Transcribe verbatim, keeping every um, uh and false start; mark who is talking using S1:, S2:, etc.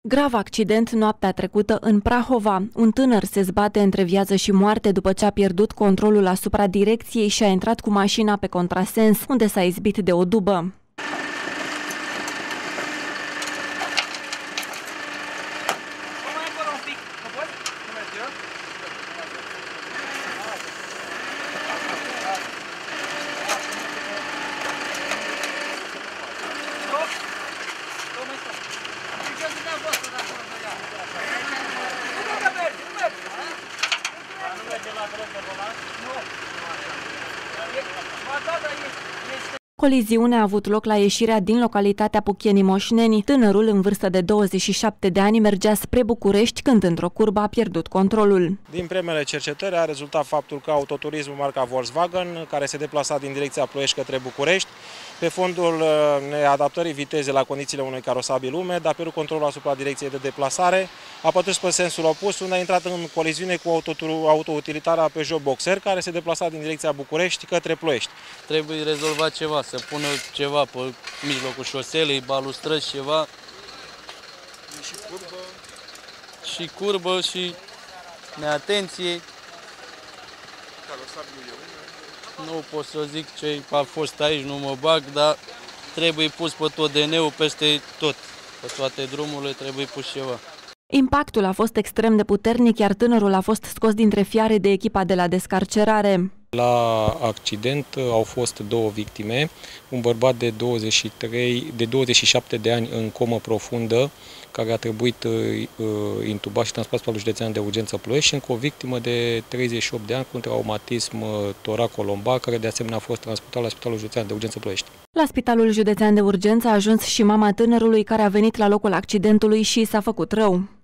S1: Grav accident noaptea trecută în Prahova. Un tânăr se zbate între viață și moarte după ce a pierdut controlul asupra direcției și a intrat cu mașina pe contrasens, unde s-a izbit de o dubă. Coliziunea a avut loc la ieșirea din localitatea Puchieni Moșneni. Tânărul, în vârstă de douăzeci și șapte de ani, mergea spre București când într-o curbă a pierdut controlul.
S2: Din primele cercetări a rezultat faptul că autoturismul marca Volkswagen, care se deplasa din direcția Ploiești către București, pe fondul neadaptării vitezei la condițiile unui carosabil umed, a pierdut controlul asupra direcției de deplasare, a pătruns pe sensul opus, unde a intrat în coliziune cu autoutilitara Peugeot Boxer, care se deplasa din direcția București către Ploiești.
S3: Trebuie rezolvat ceva, să pună ceva pe mijlocul șoselei, balustrăzi, ceva.
S2: Și curbă.
S3: Și curbă și neatenție.
S2: Carosabilul e umed.
S3: Nu pot să zic ce a fost aici, nu mă bag, dar trebuie pus pe tot D N-ul peste tot. Pe toate drumurile trebuie pus ceva.
S1: Impactul a fost extrem de puternic, iar tânărul a fost scos dintre fiare de echipa de la descarcerare.
S4: La accident au fost două victime, un bărbat de douăzeci și trei, de douăzeci și șapte de ani în comă profundă, care a trebuit uh, intubat și transport la județean de urgență Ploiești, și încă o victimă de treizeci și opt de ani cu un traumatism uh, toracolombar, care de asemenea a fost transportat la Spitalul Județean de Urgență Ploiești.
S1: La Spitalul Județean de Urgență a ajuns și mama tânărului, care a venit la locul accidentului și s-a făcut rău.